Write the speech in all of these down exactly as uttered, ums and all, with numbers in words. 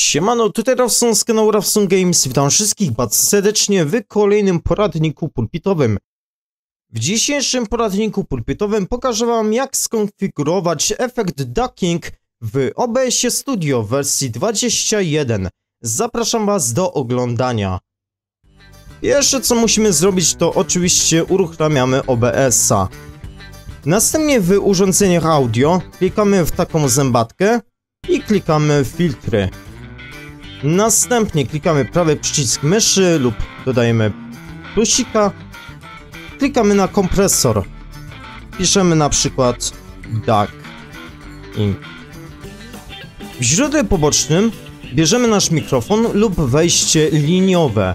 Siemano, tutaj Rawson z kanału Rawson Games. Witam wszystkich bardzo serdecznie w kolejnym poradniku pulpitowym. W dzisiejszym poradniku pulpitowym pokażę wam, jak skonfigurować efekt ducking w O B S-ie Studio w wersji dwadzieścia jeden. Zapraszam was do oglądania. Pierwsze co musimy zrobić, to oczywiście uruchamiamy O B S-a. Następnie w urządzeniach audio klikamy w taką zębatkę i klikamy w filtry. Następnie klikamy prawy przycisk myszy lub dodajemy plusika. Klikamy na kompresor. Piszemy na przykład ducking. W źródle pobocznym bierzemy nasz mikrofon lub wejście liniowe.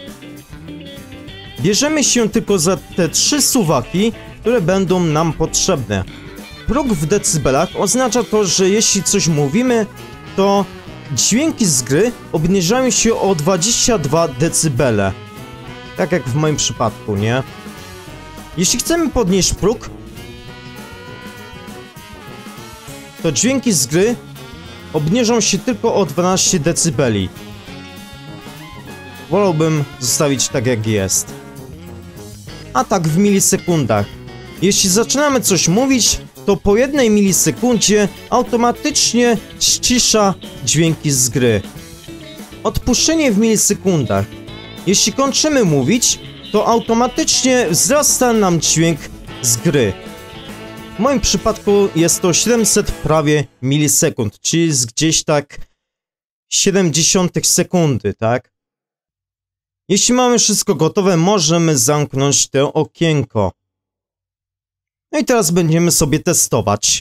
Bierzemy się tylko za te trzy suwaki, które będą nam potrzebne. Próg w decybelach oznacza to, że jeśli coś mówimy, to dźwięki z gry obniżają się o dwadzieścia dwa decybele. Tak jak w moim przypadku, nie? Jeśli chcemy podnieść próg, to dźwięki z gry obniżą się tylko o dwanaście decybeli. Wolałbym zostawić tak jak jest. A tak w milisekundach. Jeśli zaczynamy coś mówić, to po jednej milisekundzie automatycznie ścisza dźwięki z gry. Odpuszczenie w milisekundach. Jeśli kończymy mówić, to automatycznie wzrasta nam dźwięk z gry. W moim przypadku jest to siedemset prawie milisekund, czyli gdzieś tak siedem dziesiątych sekundy, tak? Jeśli mamy wszystko gotowe, możemy zamknąć to okienko. No i teraz będziemy sobie testować.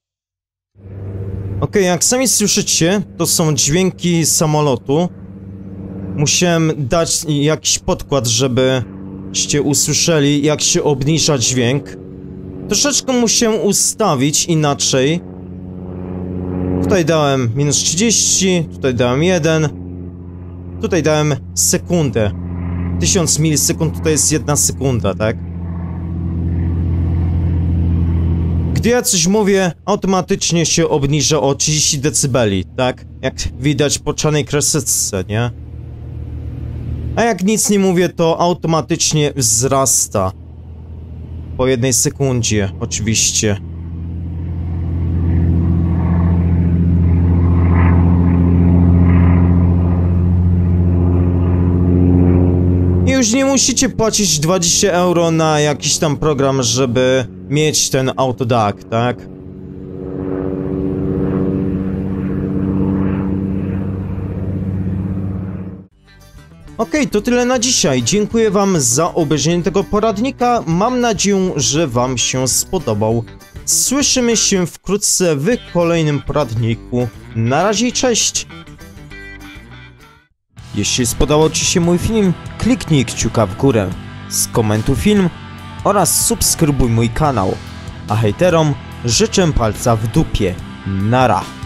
Ok, jak sami słyszycie, to są dźwięki samolotu. Musiałem dać jakiś podkład, żebyście usłyszeli, jak się obniża dźwięk. Troszeczkę musiałem ustawić inaczej. Tutaj dałem minus trzydzieści, tutaj dałem jeden. Tutaj dałem sekundę. tysiąc milisekund, tutaj jest jedna sekunda, tak? Gdy ja coś mówię, automatycznie się obniża o trzydzieści decybeli, tak? Jak widać po czarnej kreseczce, nie? A jak nic nie mówię, to automatycznie wzrasta. Po jednej sekundzie, oczywiście. I już nie musicie płacić dwadzieścia euro na jakiś tam program, żeby mieć ten autoduck, tak? Ok, to tyle na dzisiaj. Dziękuję wam za obejrzenie tego poradnika. Mam nadzieję, że wam się spodobał. Słyszymy się wkrótce w kolejnym poradniku. Na razie i cześć! Jeśli spodobał ci się mój film, kliknij kciuka w górę, skomentuj film oraz subskrybuj mój kanał. A hejterom życzę palca w dupie. Nara!